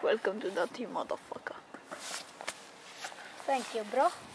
Welcome to the team, motherfucker. Thank you, bro.